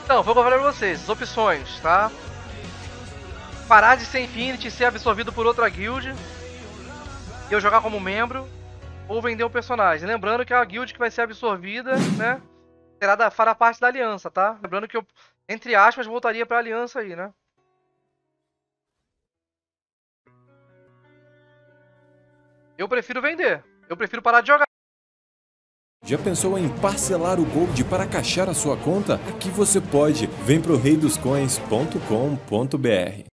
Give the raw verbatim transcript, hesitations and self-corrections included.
Então, foi o que eu falei pra vocês, as opções, tá? Parar de ser Infinity e ser absorvido por outra guild, e eu jogar como membro, ou vender o personagem. Lembrando que a guild que vai ser absorvida, né, será da, fará parte da aliança, tá? Lembrando que eu, entre aspas, voltaria pra aliança aí, né? Eu prefiro vender. Eu prefiro parar de jogar. Já pensou em parcelar o Gold para caixar a sua conta? Aqui você pode. Vem pro rei dos coins ponto com ponto br.